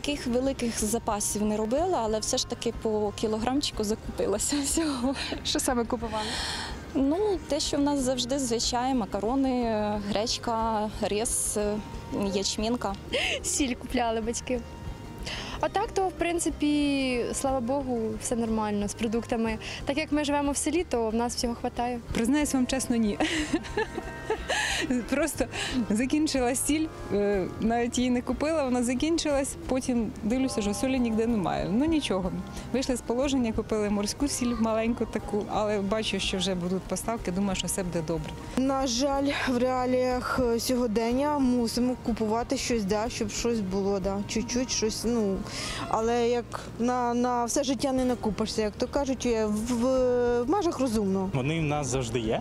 таких великих запасів не робила, але все ж таки по кілограмчику закупилася всього. Що саме купували? Ну, те, що в нас завжди звичай, макарони, гречка, рис, ячмінка. Сіль купляли батьки. А так, то, в принципі, слава Богу, все нормально з продуктами. Так як ми живемо в селі, то в нас всього вистачає. Признаюсь вам чесно, ні. Просто закінчилась сіль, навіть її не купила, вона закінчилась, потім дивлюся, що солі ніде немає. Ну нічого, вийшли з положення, купили морську сіль маленьку таку, але бачу, що вже будуть поставки, думаю, що все буде добре. На жаль, в реаліях сьогодення мусимо купувати щось, щоб щось було, чуть-чуть щось, але як на все життя не накупишся, як то кажуть, в межах розумного. Вони в нас завжди є.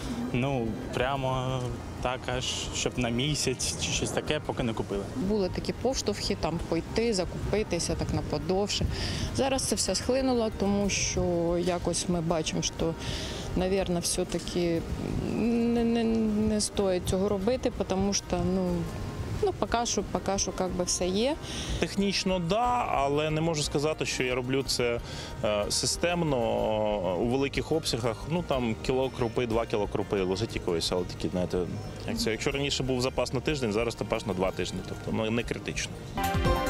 Прямо так аж, щоб на місяць чи щось таке, поки не купили. Були такі поштовхи, там пойти, закупитися так на подовше. Зараз це все схлинуло, тому що якось ми бачимо, що, мабуть, все-таки не стоїть цього робити, тому що, поки що все є. Технічно, да, але не можу сказати, що я роблю це системно, у великих обсягах. Там кіло крупи, 2 кіло крупи лежить якоїсь, але такі, знаєте, якщо раніше був запас на тиждень, зараз запас на 2 тижні, тобто не критично.